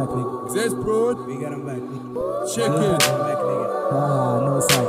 back, nigga. Zest bro. We got him back. Check it. Back, nigga. No side.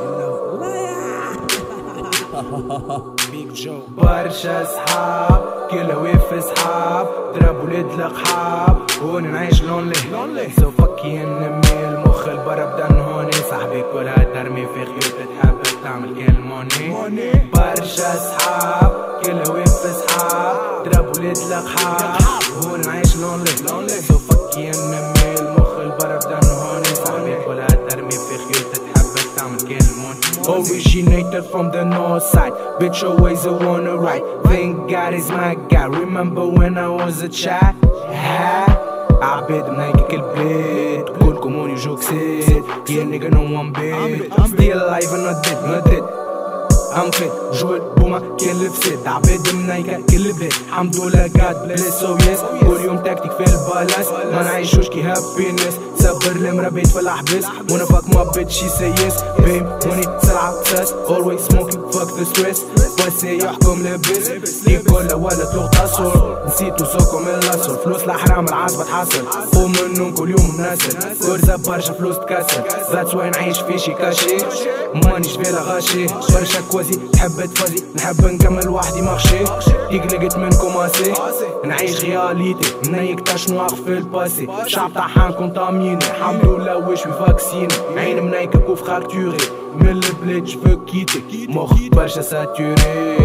Big Joe. برشا صحاب كل وقف صحاب ضرب ولاد القحاب هون نعيش لونلي سو فكي نمي المخ البرا بدن هوني صاحبي كلها ترمي في خيوط تحب تعمل كل موني برشا صحاب كل وقف صحاب ضرب ولاد القحاب هون نعيش لونلي سو فكي نمي المخ البرا بدن هوني صاحبي كلها ترمي في خيوط تحب تعمل كل موني Originated from the north side, bitch always the one to right. Thank God is my guy. Remember when I was a child? عباد منايكك البلاد كلكم هوني جو كساد. Yeah nigga no one bad. Still alive and not dead. I'm fit جول بوما كان الفساد عباد منايكة كل البلاد الحمد لله God bless so yes كل يوم تكتيك في البالاس ما نعيشوش كي happiness صبر المرابيت في الأحباس wanna fuck my bitch she say yes بيم هوني سلعة ساس always smoking fuck the stress بس يحكم لبس يقول ولا تغتصر نسيتو سوكم الأصل فلوس الحرام العاصبة تحصل قوم منهم كل يوم ناسل كرزة برشا فلوس تكسر that's why نعيش في شي كاشي مانيش فيلا غاشي برشا كوازي تحب تفازي نحب نكمل وحدي ماخشي يقلقت من كوماسي نعيش غياليتي منيك تشنو واقف في الباسي شعب طاحان كونتاميني الحمد لله وش في فاكسيني عين منيك كوف فراكتوري من البلاد جفو كيتي مخ برشا ساتوري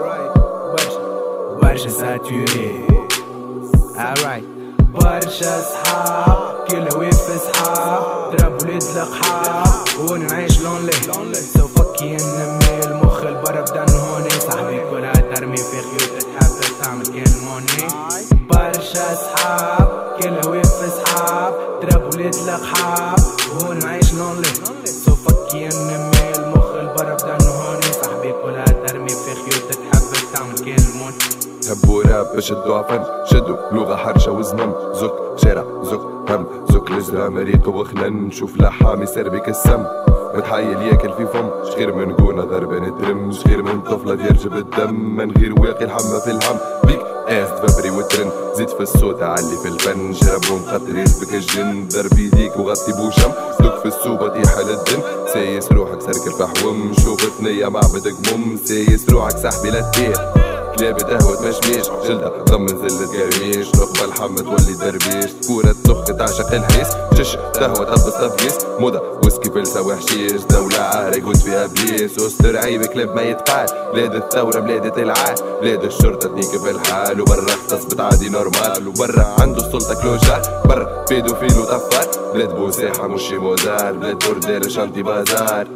برشا ساتوري alright برشا صحاب كل وقف صحاب ضرب ولاد القحاب هون نعيش لونلي سو فكي نمي المخ البرا بدن هوني صاحبي كلها ترمي في خيوط تحب تعمل كل موني برشا صحاب كل وقف صحاب ضرب ولاد القحاب هون نعيش لونلي سو فكي نمي المخ البرا بدن هوني صاحبي كلها ترمي في خيوط تحب تعمل كل موني تحبوا راب باش تدوا فن شدوا لغة حرشة وزمم زك شارع زك هم زك الجرا مريق وخنن نشوف لحام يسر بك السم متحيل ياكل في فم شغير من قونا ضربان الدرم شغير من طفلة يرجب الدم من غير واقي الحمى في الهم بيك اس تفبري وترن زيد في الصوت علي في الفن شربهم خاطر يسبك الجن ضرب يديك وغطي بوشم دوك في السوبة طيح الدن سايس روحك سركل في حوم شوف ثنية معبدك مم سايس روحك صاحبي لا تطير كلابي قهوة مشميش جلدة ضمن زلة قرميش نخبة الحمى تولي دربيش كورة تخ تعشق الحيس شش قهوة تبص تفقيس موضة ويسكي فلسة وحشيش دولة عارق قلت فيها بليس وستر عيب كلاب ما يتقال بلاد الثورة بلاد العال بلاد الشرطة تنيك في الحال وبرا اختص عادي نورمال وبرا عنده السلطة كلوجار برا بيدوفيل وطفار بلاد بوساحة مش موزار بلاد بوردير شانتي بازار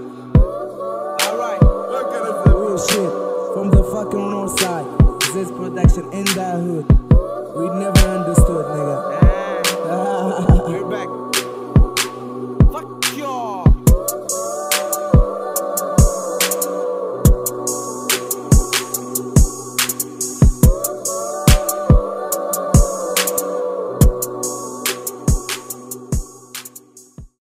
From the fucking north side, this production in the hood. We never understood, nigga. We're back.